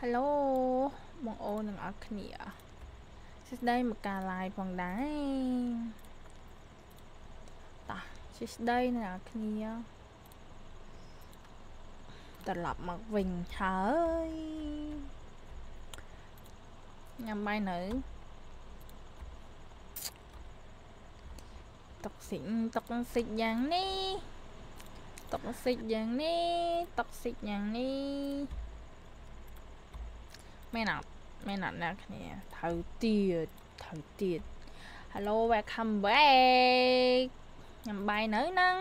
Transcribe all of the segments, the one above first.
Hello បងអូនទាំងអស់គ្នាសួស្តីមកការ live ផងដែរតោះសួស្តីអ្នកនរគ្នាត្រឡប់មកវិញហើយញ៉ាំបាយនៅតុកសិចយ៉ាងនេះតុកសិចយ៉ាងនេះមែនអត់អ្នកគ្នាត្រូវទៀត Hello welcome back ញ៉ាំបាយនៅហ្នឹង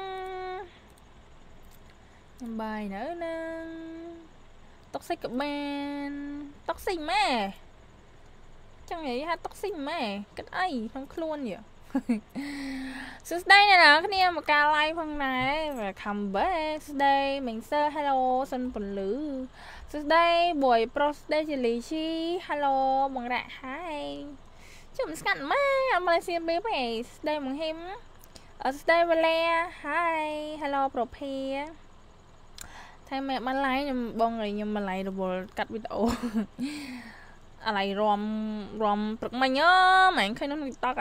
តុកសិចក៏បានតុកសិចម៉ែចឹងនិយាយថាតុកសិចម៉ែគិតអីក្នុងខ្លួនយើសួស្តីអ្នកនរគ្នាមកការ live ផងដែរ welcome back សួស្តីមិញសើ hello សុនពលឺសួស្តីបុយប្រុសស្ដីជាលីឈី hello បងរ៉ាក់ hi ជុំស្កាត់ម៉ែអត់មកលេសៀនបេបឯងស្ដីមកហ៊ីមស្ដីវ៉ាឡែ hi hello ប្រភាថៃម៉ែបាន live ខ្ញុំបងខ្ញុំបាន live រវល់កាត់វីដេអូអាឡៃរំព្រឹកមិញម៉ែឃើញក្នុង TikTok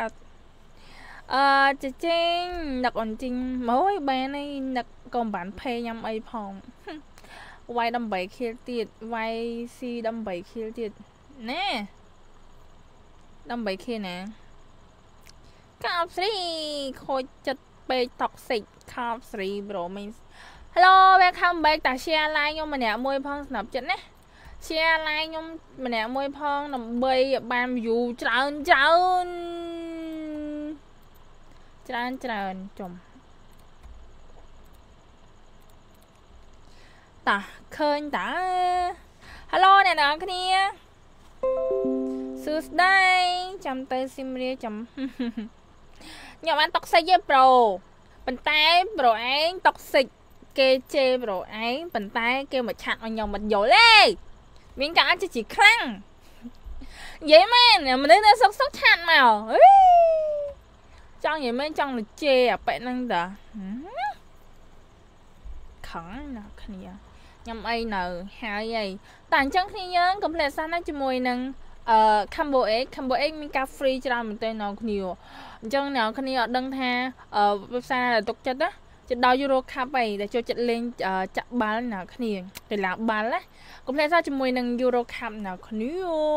ចេញដឹកអូនជីងមកបានឯងដឹកក៏មិនបានផេញ៉ាំអីផងវាយ18 kill ទៀតវាយ C 18 kill ទៀតណែ18 kill ណាកោបស្រីខូចចិត្តពេក toxic ខោបស្រី bro មិញ Hello welcome back តា share like ខ្ញុំម្នាក់មួយផងស្នាប់ចិត្តណា share like ខ្ញុំម្នាក់មួយផងដើម្បីបាន view ច្រើនចំតាឃើញតា Hello អ្នកនរគ្នាសួស្តីចាំទៅស៊ីមរាចាំខ្ញុំបានតុកសិចទេ Pro ប៉ុន្តែ Pro ឯងតុកសិចគេជេរ Pro ឯងប៉ុន្តែគេមកឆាត់ឲ្យខ្ញុំមិនយល់ទេមានការអាចជាខ្លាំងនិយាយមែនមនុស្សនៅសុកឆាត់មកចង់និយាយមែនចង់លជេអាប៉ែហ្នឹងតាខឹងណាគ្នាខ្ញុំអីនៅហើយអីតែអញ្ចឹងគ្នាយើងកុំភ្លេចសាសនាជាមួយនឹងCombo X មានការ free ច្រើនមែនទែនអ្នកគ្នាអញ្ចឹងអ្នកគ្នាអត់ដឹងថា website ដែលទុកចិត្តណាចិត្តដល់ Euro Cup អីដែលចូលចិត្តលេងចាក់បាល់អ្នកគ្នាកីឡាបាល់ណាកុំភ្លេចសាជាមួយនឹង Euro Cup អ្នកគ្នា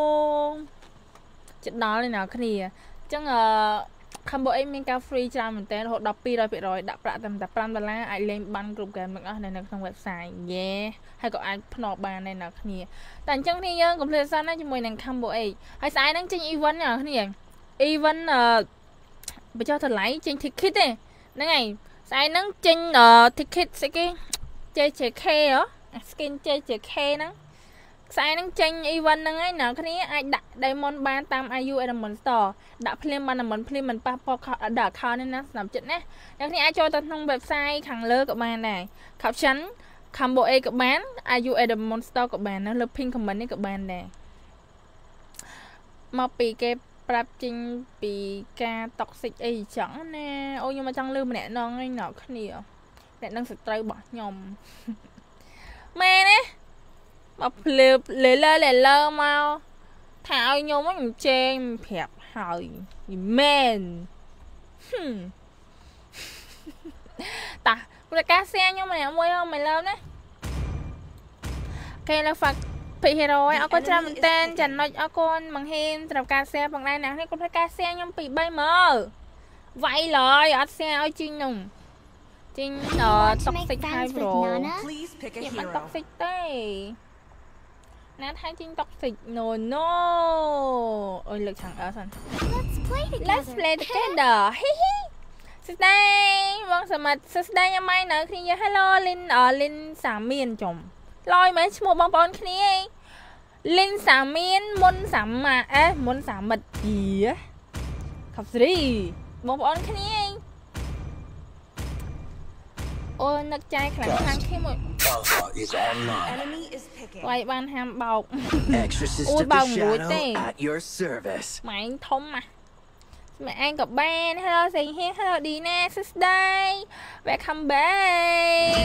ចិត្តដល់អ្នកគ្នាអញ្ចឹងCombo X មានការ free ច្រើនមែនតើរហូតដល់ 200% ដាក់ប្រាក់តែ$5អាចលេងបានគ្រប់ហ្គេមទាំងអស់នៅក្នុង website យេហើយក៏អាចភ្នាល់បានដែរអ្នកគ្នាតែអញ្ចឹងគ្នាយើងកុំភ្លេចសិនណាជាមួយនឹង Combo X ហើយស្អែកហ្នឹងចេញ event អ្នកគ្នា event បញ្ចុះតម្លៃចេញ ticket ទេហ្នឹងហើយស្អែកហ្នឹងចេញ ticket ស្អីគេ JJK ហ៎ skin JJK ហ្នឹងស្អែកហ្នឹងចេញ event ហ្នឹងហើយអ្នកគ្នាអាចដាក់ diamond បានតាម IU Diamond Store ដាក់ភ្លាមបាន diamond ភ្លាមមិនប៉ះពាល់ដល់ account នេះណាស្នាប់ចិត្តណាអ្នកគ្នាអាចចូលទៅក្នុង website ខាងលើក៏បានដែរ caption Combo A ក៏បាន IU Diamond Store ក៏បានណាលើ pin comment នេះក៏បានដែរមកពីគេប្រាប់ចេញពីការ toxic អីចឹងណាអូខ្ញុំមកចង់លឺម្នាក់នងឯងអ្នកគ្នាអ្នកនឹងសត្រូវរបស់ខ្ញុំម៉ែណាមកភ្លើលេលើមកថាឲ្យខ្ញុំខ្ញុំជេងប្រាប់ហើយមែនតាប្រកាសសៀខ្ញុំម្នាក់មួយហ៎មិនលើណាគេលើហ្វាក់ពីហេរ៉ូអរគុណច្រើនមែនតើចំណុចអរគុណបង្ហាញត្រូវការសៀផងដែរណានេះគាត់ប្រកាសសៀខ្ញុំពី3មើលវាយឡើយអត់សៀឲ្យជីងនោះជីងតុកសិចហើយប្រូជាមិនតុកសិចទេណាថាជីងតុកសិច no អូយលើកខាងអើសិន Let's play together សួស្តីបងសមិទ្ធសួស្តីញ៉ាំម៉ៃនៅគ្នា Hello លីនសាមានចំឡយមែនឈ្មោះបងប្អូនគ្នាឯងលីនសាមានមុនសាម៉ាមុនសាមិត្តយីខប់ស្រីបងប្អូនគ្នាឯងអូនឹកចាយខ្លាំងគ្នាមួយវាយបានហាមបោកអូយបោកមួយទេម៉ែងធំណា mẹ anh có ban hello Sành Hiên hello Dina Susday welcome back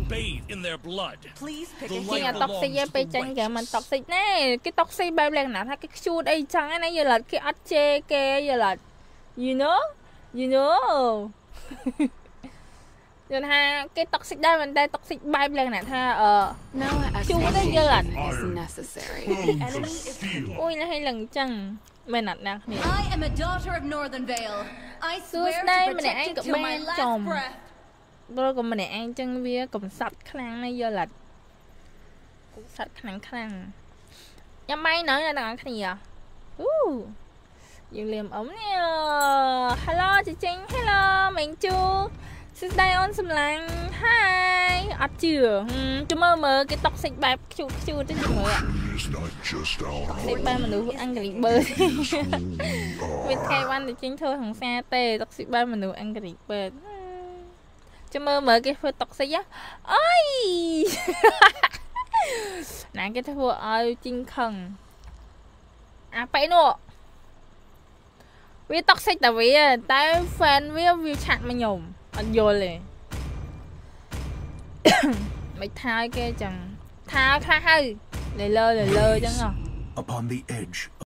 chị là toxic với bây chân kìa mình toxic nè cái toxic bao lần nào thay cái shoot đây chẳng ấy giờ là cái ớt chê kê giờ là you know rồi ha cái toxic đây mình đây toxic bao lần nào thay shoot đây giờ là ui nó hay lần chân mày nạt nè Tuesday mình ăn cơm ban chồng rồi còn mình ăn chân vía cùng sạch khăn này giờ là cũng sạch khăn nhắm may nữa là đằng cái gì à dương liềm ống nè hello chị Trinh hello mình chu Tuesday on xâm lăng hi ọt chưa chú mơ cái toxic bài chu tới chị mơ ạ toxic bài mình đủ ăn cái bơ bên cây văn thì chính thôi thằng xa tê toxic bài mình đủ ăn cái bơ chú mơ cái phơi toxic á ôi nãy cái thua ơi chinh khẩn à phải nọ vì toxic tại vì tao fan với view chat mà nhổm anh vô liền mày thay cái chẳng tha khá hay lờ lơ chẳng à